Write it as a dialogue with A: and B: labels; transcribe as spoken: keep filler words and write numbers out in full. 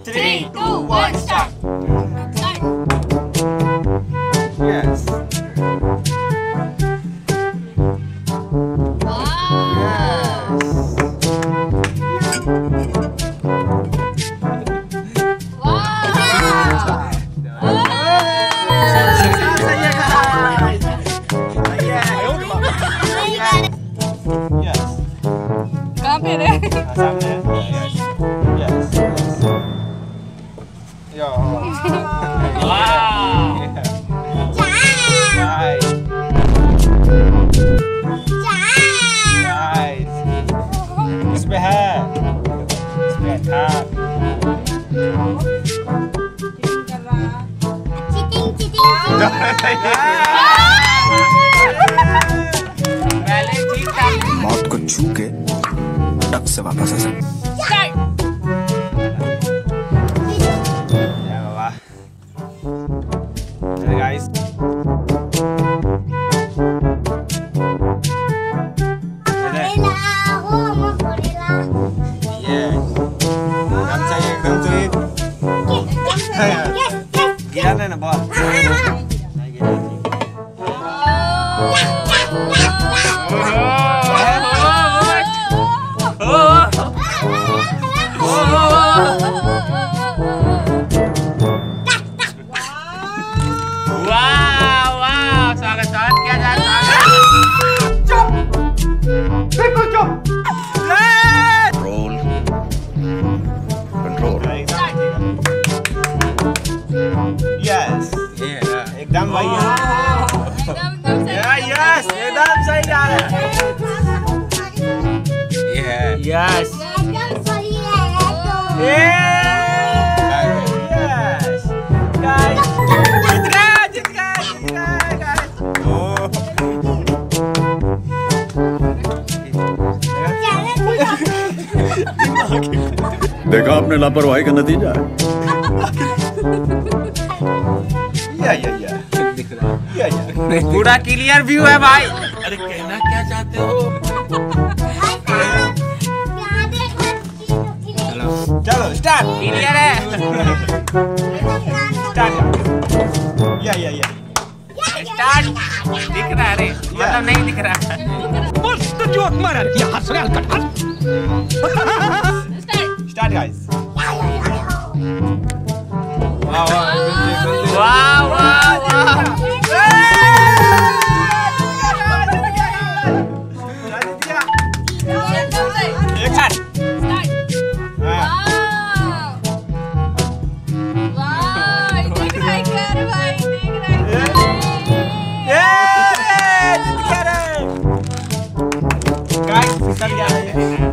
A: Three, two, one, start.
B: Yes.
A: कहाँ पे रे?
B: सामने। Yes. Yes. Yo.
A: Wow.
B: Nice. Nice. इसमें है। इसमें था।
C: मौत को छू के टक से वापस आ सकते।
B: Guys. Gila na ba? Yes. Yeah. एकदम वही है. Yeah, yes. एकदम सही जा रहा है. Yeah. Yes. Yeah. Yes. Guys. जीत गए, जीत गए, जीत गए, guys. Oh.
C: देखा आपने लापरवाही का नतीजा है।
B: या या या दिख रहा है। या या
D: पूरा क्लियर व्यू है भाई।
B: अरे कहना क्या चाहते हो? चलो स्टार्ट।
D: क्लियर है।
B: स्टार्ट। या या या
D: स्टार्ट दिख रहा है रे, मतलब नहीं दिख रहा है।
E: मस्त जोक मारा रे, हंस रहा है कट।
B: Start guys. वाह वाह
D: वाह वाह वाह।
B: एक साथ। गाइस फिसल जा रहे हैं।